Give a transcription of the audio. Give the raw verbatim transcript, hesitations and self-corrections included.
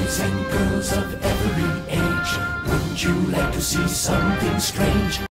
Boys and girls of every age, wouldn't you like to see something strange?